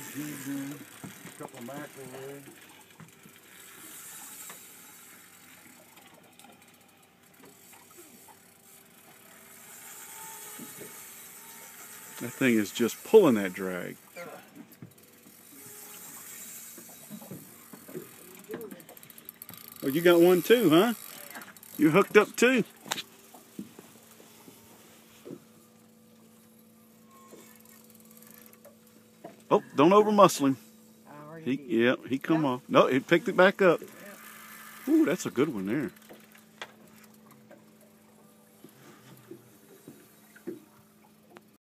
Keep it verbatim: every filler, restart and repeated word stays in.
jig, a couple of mackerel rigs. That thing is just pulling that drag. Oh, you got one too, huh? You hooked up too? Oh, don't over muscle him. He, yeah, he come off. No, he picked it back up. Ooh, that's a good one there.